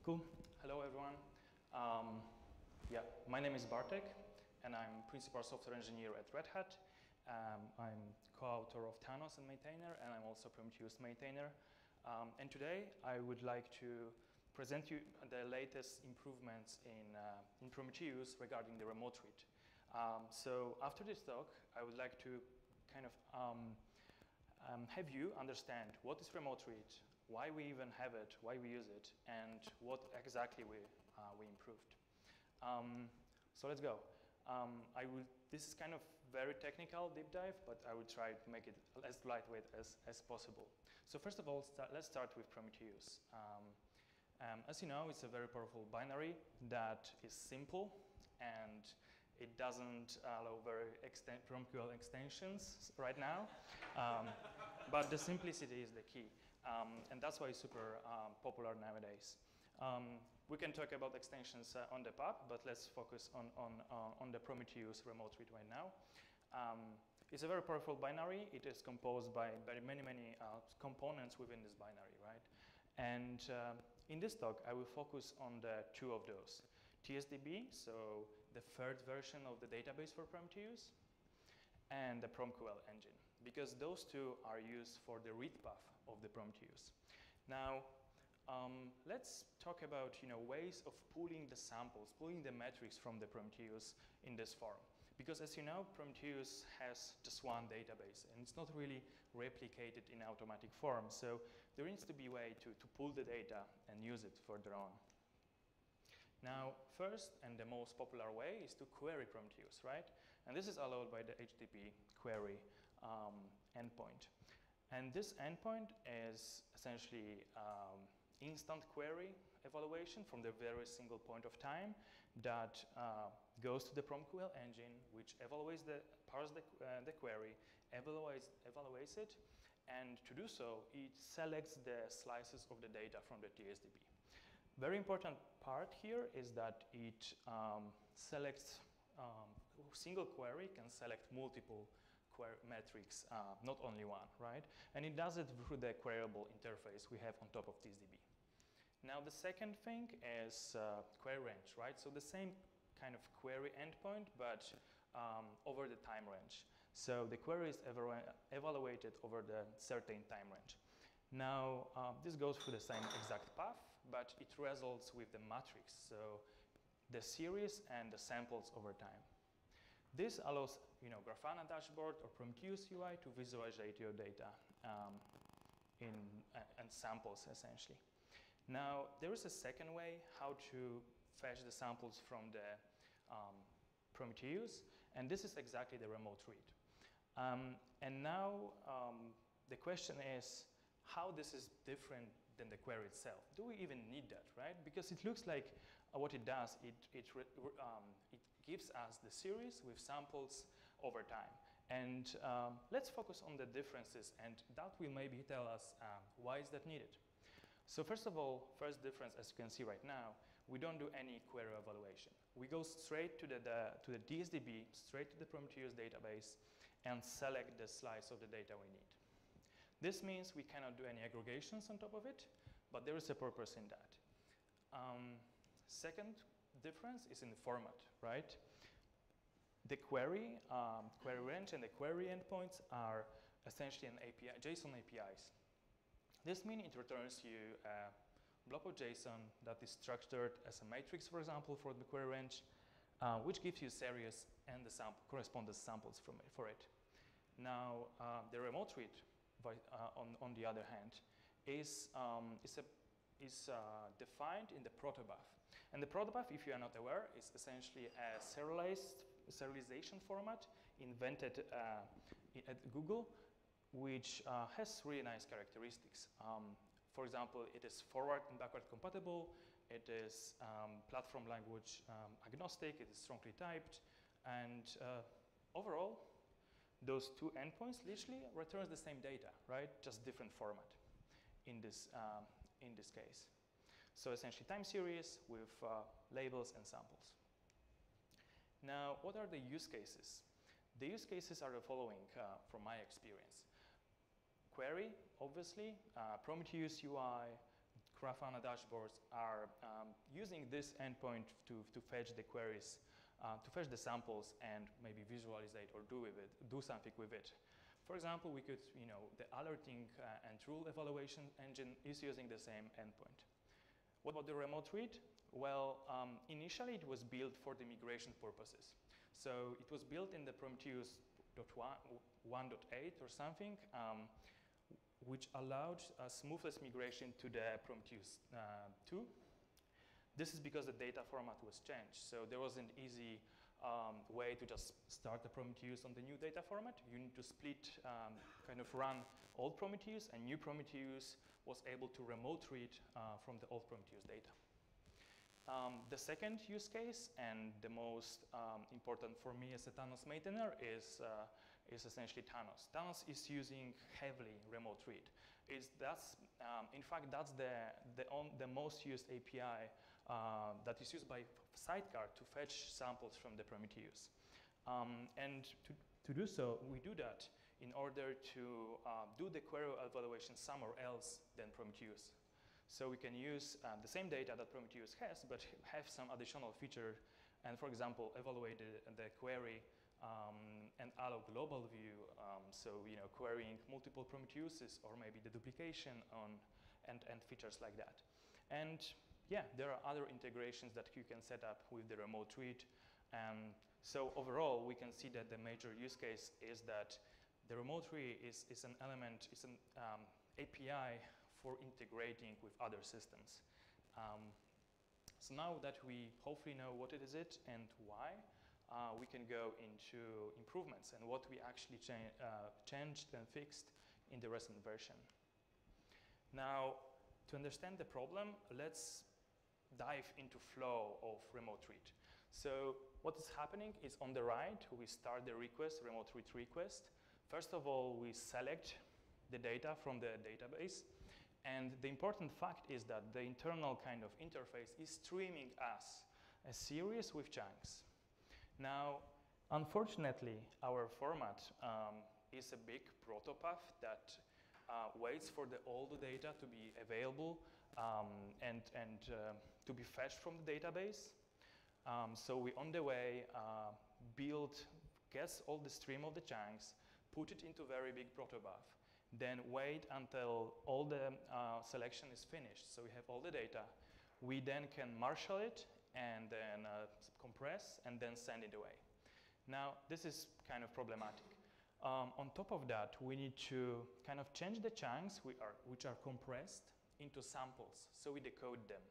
Cool. Hello, everyone. My name is Bartek, and I'm principal software engineer at Red Hat. I'm co-author of Thanos and maintainer, and I'm also Prometheus maintainer. And today, I would like to present you the latest improvements in Prometheus regarding the remote read. So after this talk, I would like to kind of have you understand what is remote read, why we even have it, why we use it, and what exactly we improved. So let's go. This is kind of very technical deep dive, but I will try to make it as lightweight as possible. So first of all, let's start with Prometheus. As you know, it's a very powerful binary that is simple, and it doesn't allow very PromQL extensions right now, but the simplicity is the key, and that's why it's super popular nowadays. We can talk about extensions on the pub, but let's focus on the Prometheus remote read right now. It's a very powerful binary. It is composed by many components within this binary, right? And in this talk, I will focus on the two of those. TSDB, so the third version of the database for Prometheus, and the PromQL engine, because those two are used for the read path of the Prometheus. Now, let's talk about ways of pulling the samples, pulling the metrics from the Prometheus in this form. Because as you know, Prometheus has just one database, and it's not really replicated in automatic form. So there needs to be a way to pull the data and use it further on. Now, first and the most popular way is to query Prometheus, right? And this is allowed by the HTTP query endpoint. And this endpoint is essentially instant query evaluation from the very single point of time that goes to the PromQL engine, which parses the query, evaluates it, and to do so, it selects the slices of the data from the TSDB. Very important part here is that it selects single query can select multiple metrics, not only one, right? And it does it through the queryable interface we have on top of TSDB. Now the second thing is query range, right? So the same kind of query endpoint, but over the time range. So the query is evaluated over the certain time range. Now, this goes through the same exact path, but it results with the matrix, so the series and the samples over time. This allows, Grafana dashboard or Prometheus UI to visualize your data and samples, essentially. Now, there is a second way how to fetch the samples from the Prometheus, and this is exactly the remote read. And now, the question is, how this is different than the query itself. Do we even need that, right? Because it looks like what it does, it gives us the series with samples over time. And let's focus on the differences, and that will maybe tell us why is that needed. So first of all, first difference, as you can see right now, we don't do any query evaluation. We go straight to the TSDB, straight to the Prometheus database, and select the slice of the data we need. This means we cannot do any aggregations on top of it, but there is a purpose in that. Second difference is in the format, right? The query range and the query endpoints are essentially an API, JSON APIs. This means it returns you a blob of JSON that is structured as a matrix, for example, for the query range, which gives you series and the corresponding samples for it. Now, the remote read, on the other hand, is defined in the protobuf. And the protobuf, if you are not aware, is essentially a serialization format invented at Google, which has really nice characteristics. For example, it is forward and backward compatible, it is platform language agnostic, it is strongly typed, and overall, those two endpoints literally returns the same data, right? Just different format in this case. So essentially time series with labels and samples. Now, what are the use cases? The use cases are the following from my experience. Query, obviously, Prometheus UI, Grafana dashboards are using this endpoint to fetch the queries, to fetch the samples and maybe visualize it or do something with it. For example, we could, the alerting and rule evaluation engine is using the same endpoint. What about the remote read? Well, initially it was built for the migration purposes. So it was built in the Prometheus 1.8 or something, which allowed a smoothless migration to the Prometheus 2. This is because the data format was changed. So there was an easy way to just start the Prometheus on the new data format. You need to split, kind of run old Prometheus, and new Prometheus was able to remote read from the old Prometheus data. The second use case, and the most important for me as a Thanos maintainer, is essentially Thanos. Thanos is using heavily remote read. In fact, that's the most used API that is used by Sidecar to fetch samples from the Prometheus. And to do so, we do that in order to do the query evaluation somewhere else than Prometheus. So we can use the same data that Prometheus has, but have some additional feature, and for example, evaluate the query and allow global view. So querying multiple Prometheuses or maybe the duplication and features like that. And yeah, there are other integrations that you can set up with the remote read. So overall, we can see that the major use case is that the remote read is an element, is an API for integrating with other systems. So now that we hopefully know what it is and why, we can go into improvements and what we actually changed and fixed in the recent version. Now, to understand the problem, let's dive into flow of remote read. So what is happening is on the right, we start the request, remote read request. First of all, we select the data from the database. And the important fact is that the internal kind of interface is streaming us a series with chunks. Now, unfortunately, our format is a big protopath that waits for all the data to be available and to be fetched from the database. So we, on the way, guess all the stream of the chunks, put it into very big protobuf, then wait until all the selection is finished. So we have all the data. We then can marshal it and then compress and then send it away. Now, this is kind of problematic. On top of that, we need to kind of change the chunks which are compressed into samples. So we decode them.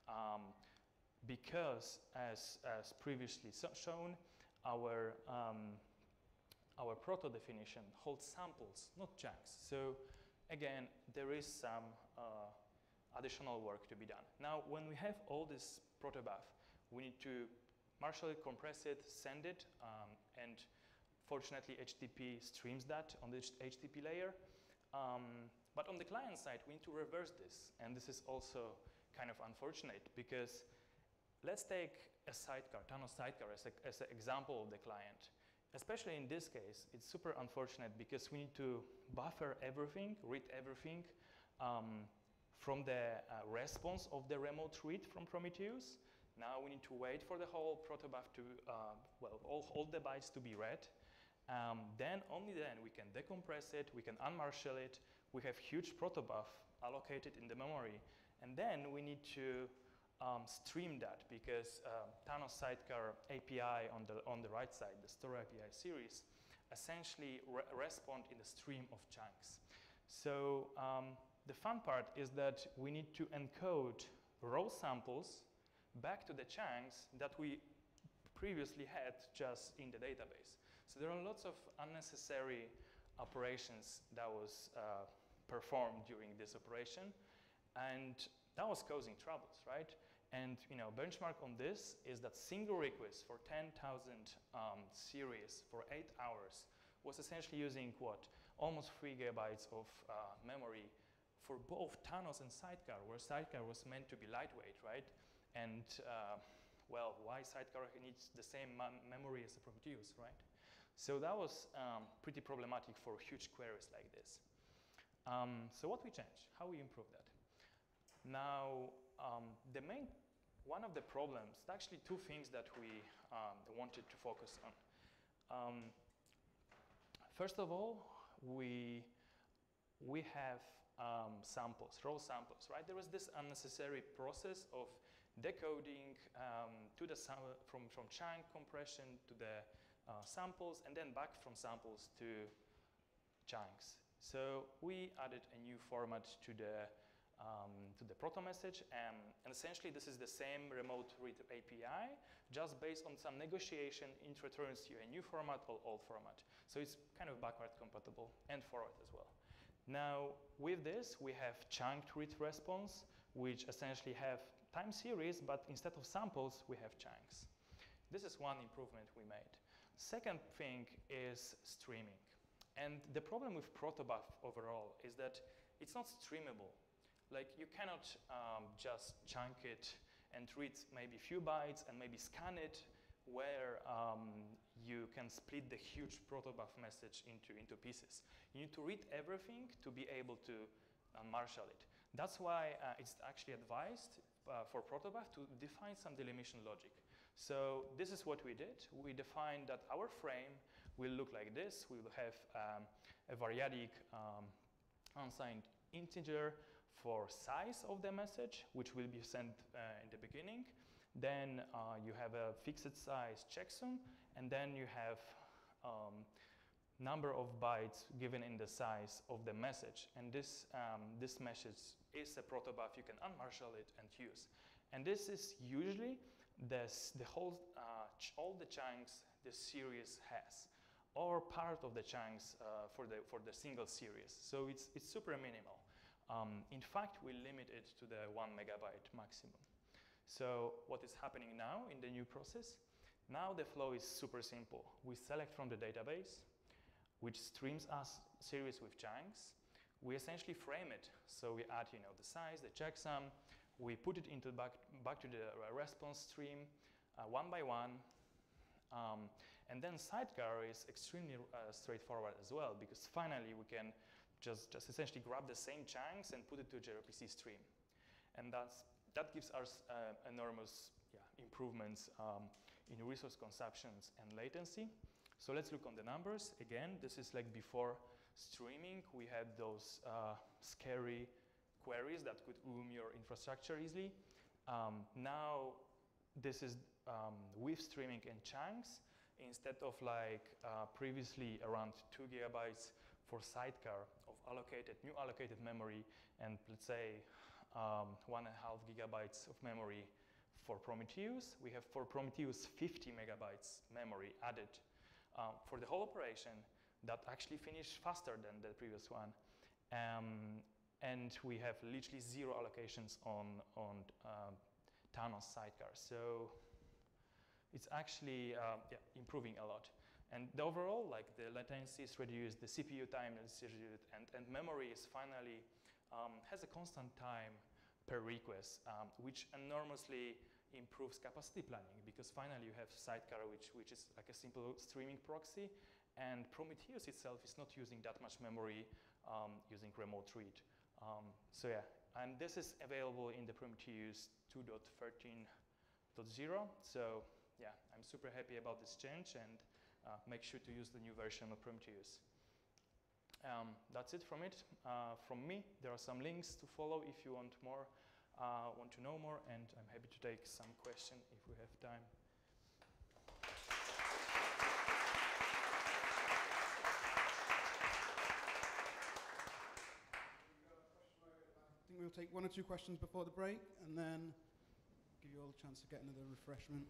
Because as previously shown, our proto definition holds samples, not chunks. So again, there is some additional work to be done. Now, when we have all this protobuf, we need to marshal it, compress it, send it, and fortunately, HTTP streams that on the HTTP layer. But on the client side, we need to reverse this. And this is also kind of unfortunate because let's take a sidecar, Thanos sidecar, as an example of the client. Especially in this case, it's super unfortunate because we need to buffer everything, read everything from the response of the remote read from Prometheus. Now we need to wait for the whole protobuf to, all the bytes to be read. Only then we can decompress it, we can unmarshal it, we have huge protobuf allocated in the memory, and then we need to stream that because Thanos Sidecar API on the right side, the Store API series, essentially respond in the stream of chunks. So the fun part is that we need to encode raw samples back to the chunks that we previously had just in the database. So there are lots of unnecessary operations that was performed during this operation, and that was causing troubles, right? And benchmark on this is that single request for 10,000 series for 8 hours was essentially using what? Almost 3 gigabytes of memory for both Thanos and Sidecar, where Sidecar was meant to be lightweight, right? And why Sidecar needs the same memory as the Prometheus, right? So that was pretty problematic for huge queries like this. So what we changed? How we improve that? Now, one of the problems, actually two things that we wanted to focus on. First of all, we have samples, raw samples, right? There was this unnecessary process of decoding from chunk compression to the samples, and then back from samples to chunks. So we added a new format to the proto message, and essentially this is the same remote read API, just based on some negotiation. It returns you a new format or old format. So it's kind of backward compatible and forward as well. Now with this, we have chunked read response, which essentially have time series, but instead of samples, we have chunks. This is one improvement we made. Second thing is streaming. And the problem with protobuf overall is that it's not streamable. Like, you cannot just chunk it and read maybe a few bytes and maybe scan it, where you can split the huge protobuf message into pieces. You need to read everything to be able to marshal it. That's why it's actually advised for protobuf to define some delimitation logic. So this is what we did. We defined that our frame will look like this. We will have a variadic unsigned integer for size of the message, which will be sent in the beginning. Then you have a fixed size checksum, and then you have number of bytes given in the size of the message. And this message is a protobuf. You can unmarshal it and use. And this is usually all the chunks the series has, or part of the chunks for the single series. So it's super minimal. In fact, we limit it to the 1 megabyte maximum. So what is happening now in the new process? Now the flow is super simple. We select from the database, which streams us series with chunks. We essentially frame it. So we add, the size, the checksum. We put it into back to the response stream one by one. And then sidecar is extremely straightforward as well, because finally we can just essentially grab the same chunks and put it to a gRPC stream. And that gives us enormous improvements in resource consumptions and latency. So let's look on the numbers. Again, this is like before streaming. We had those scary queries that could your infrastructure easily. Now this is with streaming and chunks, instead of like previously around 2 gigabytes for sidecar of new allocated memory, and let's say 1.5 gigabytes of memory for Prometheus. We have for Prometheus 50 megabytes memory added for the whole operation that actually finished faster than the previous one. And we have literally 0 allocations on Thanos sidecar. So it's actually improving a lot. And the overall, like, the latency is reduced, the CPU time is reduced, and memory is finally has a constant time per request, which enormously improves capacity planning, because finally you have sidecar, which is like a simple streaming proxy, and Prometheus itself is not using that much memory using remote read. So yeah, and this is available in the Prometheus 2.13.0. So yeah, I'm super happy about this change, and make sure to use the new version of Prometheus. That's it from me. There are some links to follow if you want more, want to know more, and I'm happy to take some questions if we have time. I think we'll take 1 or 2 questions before the break, and then give you all a chance to get another refreshment.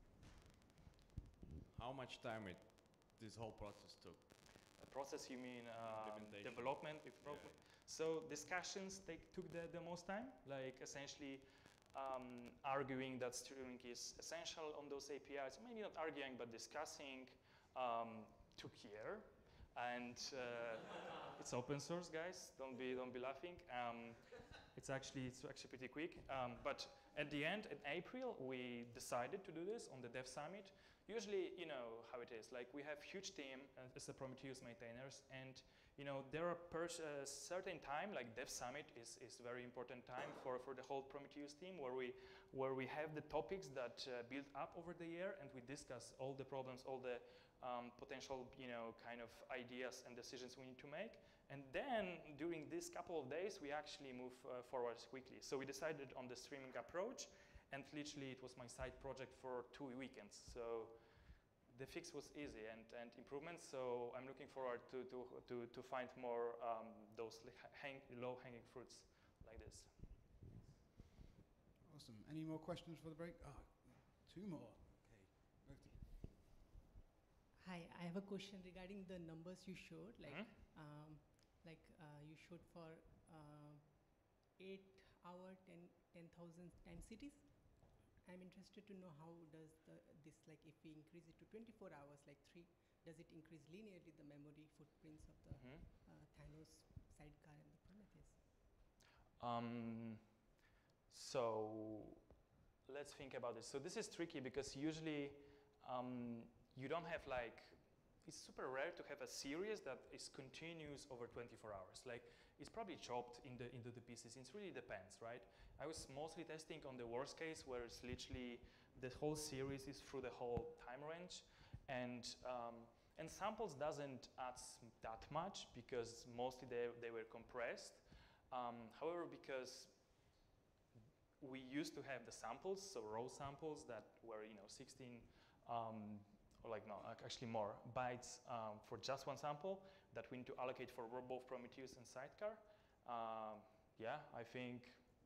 How much time this whole process took? The process, you mean development? So discussions took the most time, like essentially arguing that streaming is essential on those APIs. Maybe not arguing, but discussing took year. And it's open source, guys. Don't be laughing. It's actually pretty quick. But at the end, in April, we decided to do this on the Dev Summit. usually, you know how it is. Like we have huge team as the Prometheus maintainers, and you know there are certain time, like Dev Summit is very important time for the whole Prometheus team, where we have the topics that build up over the year, and we discuss all the problems, all the potential, you know, kind of ideas and decisions we need to make. And then during this couple of days, we actually move forward quickly. So we decided on the streaming approach, and literally it was my side project for 2 weekends. So the fix was easy and improvements. So I'm looking forward to find more those low-hanging fruits like this. Awesome. Any more questions for the break? Oh, 2 more. Okay. Hi, I have a question regarding the numbers you showed. Like, you showed for 8 hour, 10,000 time cities. I'm interested to know how does this, like if we increase it to 24 hours, like 3, does it increase linearly the memory footprints of the Thanos sidecar and the Prometheus? So let's think about this. So this is tricky because usually you don't have like, it's super rare to have a series that is continuous over 24 hours. Like it's probably chopped into the pieces. It really depends, right? I was mostly testing on the worst case where it's literally the whole series is through the whole time range, and samples doesn't add that much because mostly they were compressed. However, because we used to have the samples, so raw samples that were 16 or like no, actually more bytes for just one sample that we need to allocate for both Prometheus and Sidecar. Yeah, I think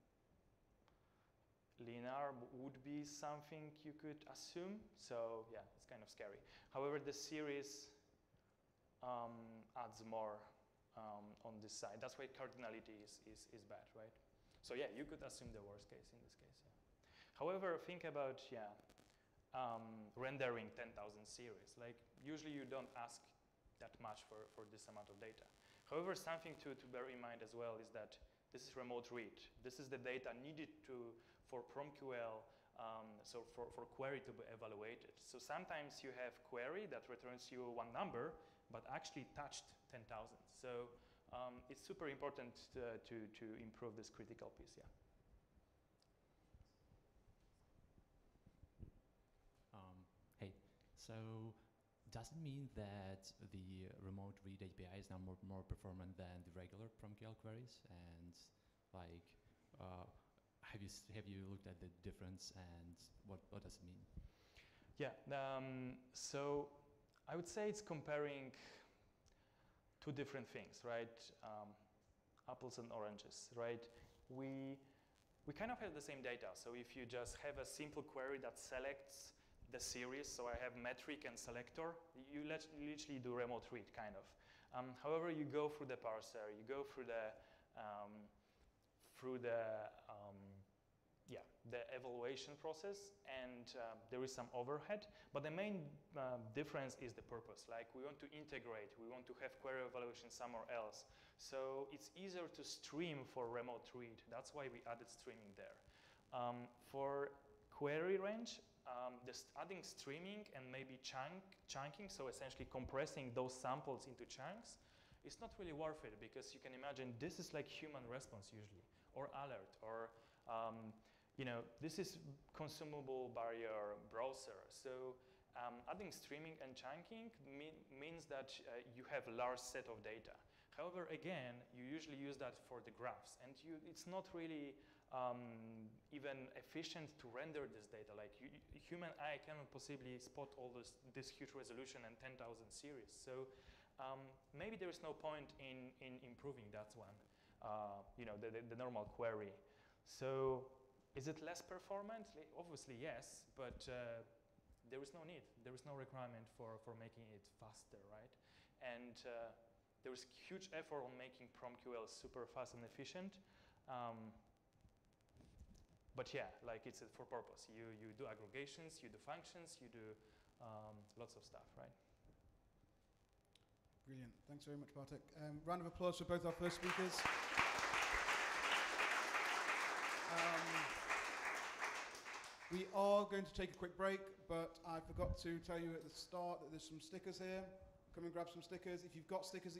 linear would be something you could assume. So yeah, it's kind of scary. However, the series adds more on this side. That's why cardinality is bad, right? So yeah, you could assume the worst case in this case. Yeah. However, think about rendering 10,000 series. Like usually you don't ask that much for this amount of data. However, something to bear in mind as well is that this is remote read. This is the data needed for PromQL, so for query to be evaluated. So sometimes you have query that returns you one number, but actually touched 10,000. So it's super important to improve this critical piece, yeah. Hey, so does it mean that the remote read API is now more performant than the regular PromQL queries? And like, have you looked at the difference and what does it mean? Yeah, so I would say it's comparing two different things, right? Apples and oranges, right? We kind of have the same data. So if you just have a simple query that selects the series, so I have metric and selector, you literally do remote read, kind of. However, you go through the parser, you go through the evaluation process, and there is some overhead. But the main difference is the purpose. Like we want to integrate, we want to have query evaluation somewhere else. So it's easier to stream for remote read. That's why we added streaming there. For query range, just adding streaming and maybe chunking, so essentially compressing those samples into chunks, it's not really worth it because you can imagine this is like human response usually, or alert, or this is consumable by your browser. So adding streaming and chunking means that you have a large set of data. However, again, you usually use that for the graphs, and it's not really even efficient to render this data. Like human eye cannot possibly spot all this huge resolution and 10,000 series. So maybe there is no point in improving that one, the normal query. So is it less performant? Obviously yes, but there is no need. There is no requirement for making it faster, right? And there is huge effort on making PromQL super fast and efficient. But yeah, like it's for purpose. You do aggregations, you do functions, you do lots of stuff, right? Brilliant. Thanks very much, Bartek. Round of applause for both our first speakers. We are going to take a quick break, but I forgot to tell you at the start that there's some stickers here. Come and grab some stickers. If you've got stickers